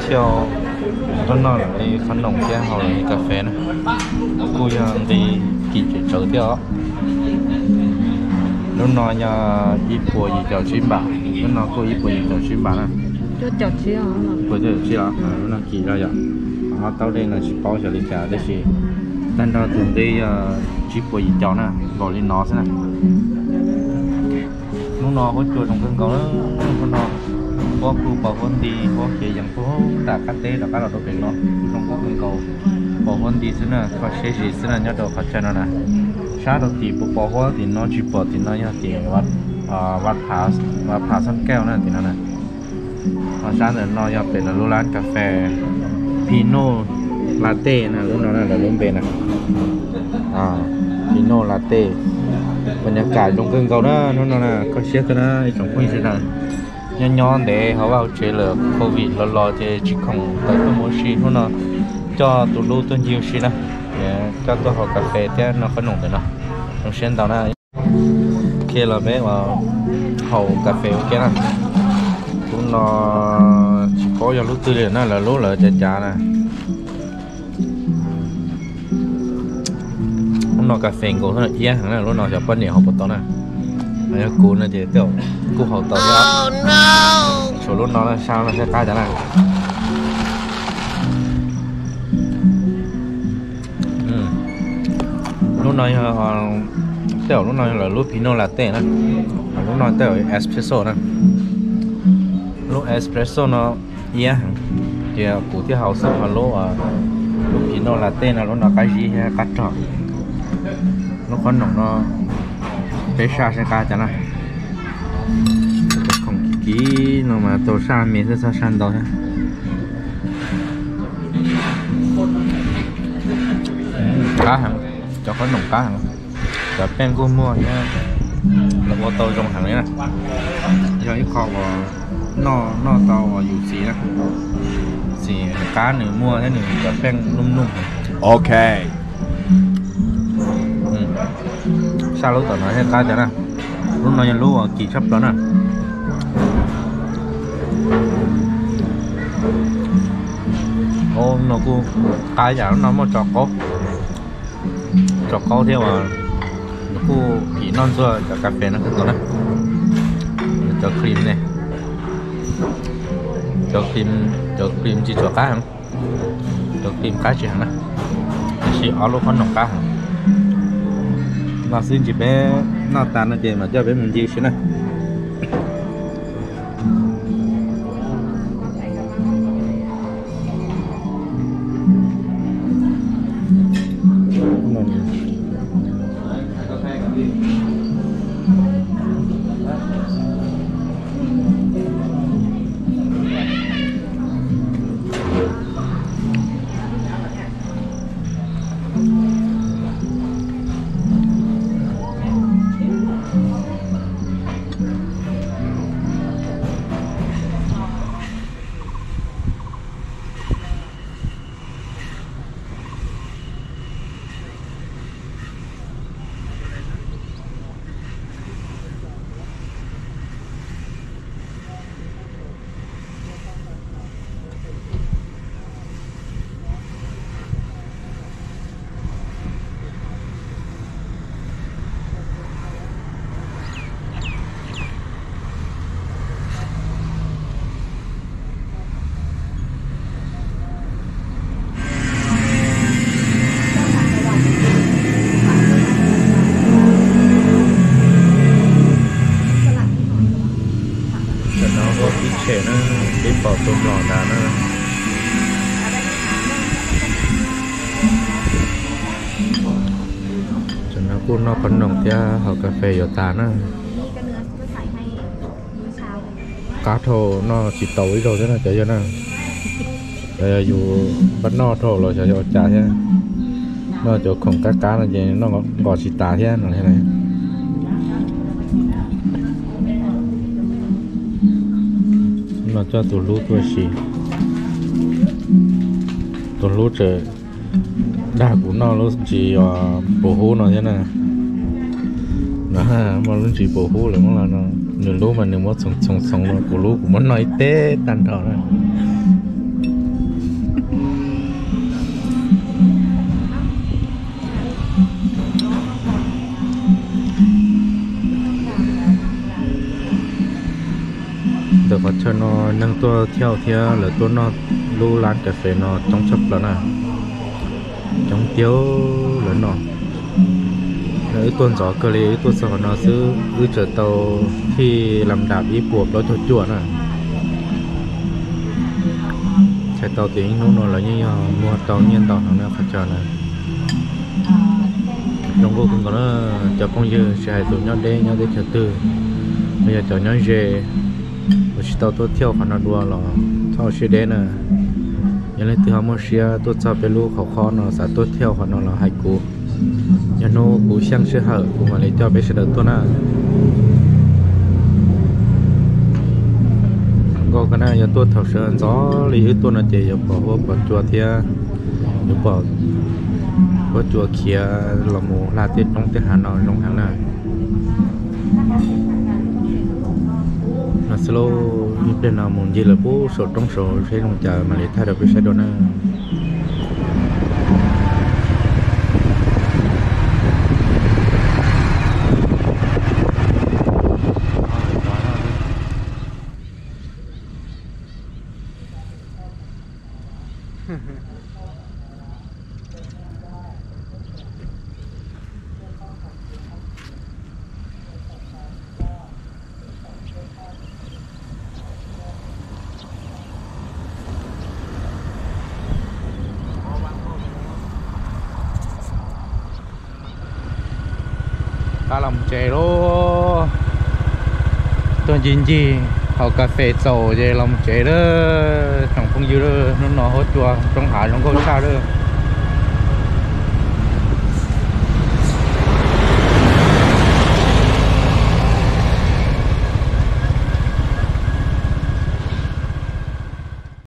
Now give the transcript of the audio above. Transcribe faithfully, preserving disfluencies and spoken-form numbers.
เที่ยวต้นนอนในขนมแก้วหรือกาแฟนะกูยังđiกินจุดเดียวlúc nó nhà ít bùa gì cho chín bạc lúc nó có ít bùa gì cho chín bạc nè cho chọt xíu hả bùa cho chín bạc lúc nó kỳ ra vậy nó tao đây là chỉ bao giờ đi cả đây chỉ tên đó thường đi chỉ bùa gì cho nè gọi lên nó xem nè lúc nó có chuột trong cơn cầu đó lúc nó có khu bảo vốn đi có chế dòng phố đã cắt tê là các loại đồ biển nó trong có cơn cầu bảo vốn đi xí nè có xe gì xí nè nhớ đồ phát triển nèช้าตัวตีปุ๊บบอกว่าตีน้องจีบตีน้องยังตีวัดวัดผาวัดผาสันแก้วนั่นตีนั่นนะช้าเนี่ยน้องยังเป็นร้านกาแฟพีโน่ลาเต้นะรุ่นน้องนั่นแหละรุ่นเป็นนะอ่าพีโน่ลาเต้บรรยากาศตรงกลางเขานะนู่นน่ะก็เชื่อกันนะไอ้สองคนเสียดายย้อนๆเดี๋ยวเขาว่าเจอเลยโควิดรอๆเจอจิกของตัวตัวโมชีนู่นน่ะcho tụi lưu tuân nhiều xí nè cho tôi học cà phê thế nó có nồng rồi nó nó xuyên tàu này kia là bé mà hậu cà phê ok nè cũng nó chỉ có cho lúc tư liền nó là lúc là chả chả nè cũng nó cà phê cũng rất là dễ hẳn là lúc nào cho bắt nhiều học một tàu nè bây giờ cú nó chỉ tiêu cú hậu tàu nhá số lúc nó là sao nó sẽ cay chả này lúc này tiểu lúc này là lúc pino latte nè lúc này tiểu espresso nè lúc espresso nó yeah thì cụ thể hậu sản là lúc lúc pino latte là lúc nó cái gì hay cắt tròn lúc con nồng nó cái sa sẽ cắt chả này không kỹ nó mà tổ sa miếng sẽ sa san đó ha cá hả cho có nồng cá hả cho pen cô mua nha là ô tô trong hàng đấy nè cho ít kho nó nó tàu dù xí nè xí cá nữa mua thế nữa cho pen num num ok ừ. sao lúc tao nói hết cá chả nè lúc nói lúc kỳ sắp đó nè ô nó cô cá chả nó mà cho có cho có theo mà cô chỉ non cho cho cà phê nó cứ tốt đấy cho cream này cho cream cho cream chỉ cho cá không cho cream cá chỉ hàng này chỉ ở lúc con nồng cá hàng mà xin chỉ bé nó tàn nó chỉ mà cho bé mình gì xí này bỏ tôm lò đá nữa cho nó cũng nó còn nồng tia họ cà phê ở tàn nữa cá thô nó chỉ tối rồi thế là chạy cho nó đây dù bắt no thô rồi chạy cho trả thế nó chỗ không cá cá là gì nó gọt chỉ tả thế nó thế này mà cho tụi lú tôi xì tụi lú trời đa của nó nó chỉ bổ hú nó thế này nó mà nó chỉ bổ hú là nó là nó nửa lú mà nửa mất sống sống sống nó của lú của nó nói té tan thở này có cho nó nâng tua theo theo là tua nó lu lan cà phê nó trong chấp là nè trong tiêu là nó nếu tuần gió cơ lý tuần sau nó sẽ ư trở tàu khi làm đạp ý buộc đó cho chuột nè chạy tàu tiếng nó nó là như nhau mua tàu nhiên tàu nó phải chờ nè trong cô cũng có nó cho con dư sẽ tụi nhau đen nhau để chờ tư bây giờ cho nhau về một chiếc tàu tôi theo khoản nó đua là thao xe đen nè giờ lên từ hôm một xe tôi cho bé lu khó khó nó sẽ tôi theo khoản nó là hai cú nhà nó cú sang xe hở cũng mà lấy cho bé sẽ đỡ tôi nè có cái này giờ tôi thảo sơn gió lý tôi là chỉ giờ bỏ vô bỏ chùa thì nếu bỏ bỏ chùa kia là một là tiết trong tiết hà nội trong hàng này nó slow như thế nào muốn gì là bố sổ trong sổ sẽ không chờ mà lấy thay đổi cái xe đó nè ta làm chè đó tôi nhìn gì họ cà phê sầu về làm chè đó chẳng không dư đó nó nó hốt chua trong hải nó có sao đó